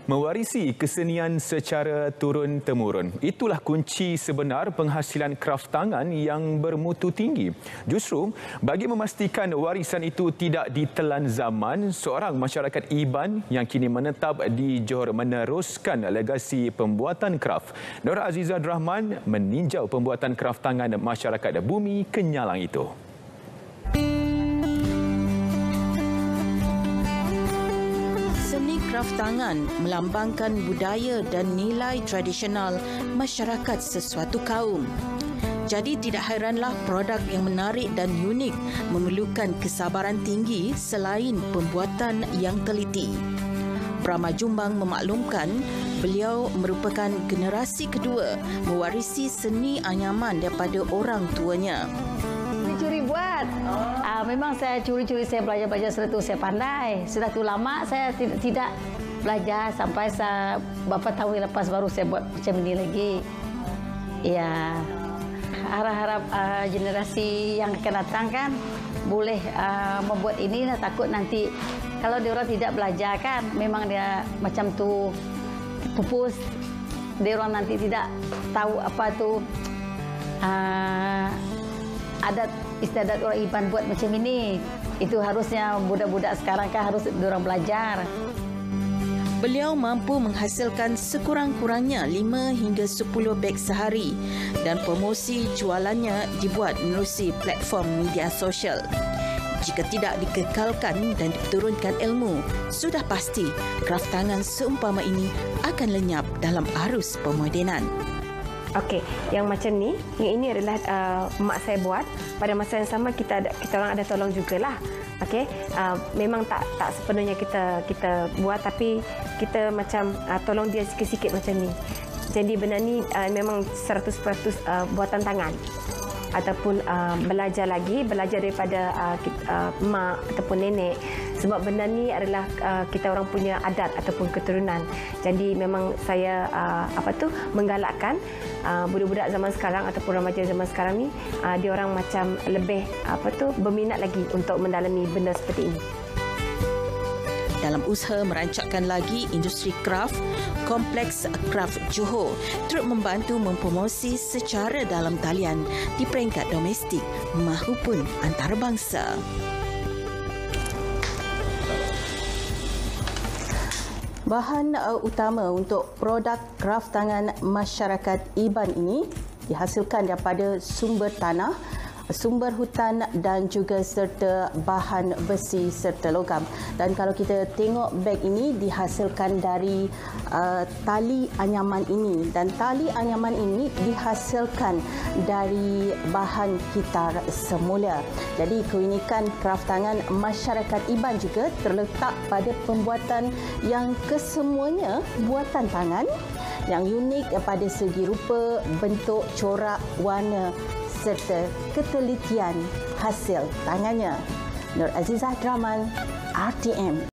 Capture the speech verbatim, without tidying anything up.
Mewarisi kesenian secara turun-temurun. Itulah kunci sebenar penghasilan kraf tangan yang bermutu tinggi. Justru, bagi memastikan warisan itu tidak ditelan zaman, seorang masyarakat Iban yang kini menetap di Johor meneruskan legasi pembuatan kraf. Nur Azizah Rahman meninjau pembuatan kraf tangan masyarakat Bumi Kenyalang itu. Seni kraf tangan melambangkan budaya dan nilai tradisional masyarakat sesuatu kaum. Jadi tidak hairanlah produk yang menarik dan unik memerlukan kesabaran tinggi selain pembuatan yang teliti. Brahma Jumbang memaklumkan beliau merupakan generasi kedua mewarisi seni anyaman daripada orang tuanya. Curi buat. Oh. Uh, memang saya curi-curi, saya belajar-belajar sudah tu saya pandai. Sudah tu lama saya tidak, tidak belajar sampai saya beberapa tahun lepas baru saya buat macam ini lagi. Ya, harap-harap uh, generasi yang akan datang kan boleh uh, membuat ini. Nah, takut nanti kalau dia orang tidak belajar kan, memang dia macam tu pupus. Dia orang nanti tidak tahu apa tu uh, adat istiadat orang Iban buat macam ini. Itu harusnya budak-budak sekarang kan harus diorang belajar. Beliau mampu menghasilkan sekurang-kurangnya lima hingga sepuluh beg sehari dan promosi jualannya dibuat menerusi platform media sosial. Jika tidak dikekalkan dan diturunkan ilmu, sudah pasti kraf tangan seumpama ini akan lenyap dalam arus pemodenan. Okey, yang macam ni, yang ini adalah uh, mak saya buat. Pada masa yang sama kita ada, kita orang ada tolong jugalah. Okey, uh, memang tak tak sepenuhnya kita kita buat, tapi kita macam uh, tolong dia sikit-sikit macam ni. Jadi benda ni uh, memang seratus peratus uh, buatan tangan. Ataupun uh, belajar lagi, belajar daripada uh, kita, uh, mak ataupun nenek. Sebab benda ni adalah uh, kita orang punya adat ataupun keturunan. Jadi memang saya uh, apa tu menggalakkan uh, budak-budak zaman sekarang ataupun remaja zaman sekarang ni, uh, dia orang macam lebih apa tu berminat lagi untuk mendalami benda seperti ini. Dalam usaha merancangkan lagi industri kraf, Kompleks Kraf Johor turut membantu mempromosi secara dalam talian di peringkat domestik mahupun antarabangsa. Bahan uh, utama untuk produk kraf tangan masyarakat Iban ini dihasilkan daripada sumber tanah, sumber hutan dan juga serta bahan besi serta logam. Dan kalau kita tengok beg ini dihasilkan dari uh, tali anyaman ini, dan tali anyaman ini dihasilkan dari bahan kitar semula. Jadi keunikan kraf tangan masyarakat Iban juga terletak pada pembuatan yang kesemuanya buatan tangan yang unik pada segi rupa, bentuk, corak, warna serta ketelitian hasil tangannya. Nur Azizah Rahman, R T M.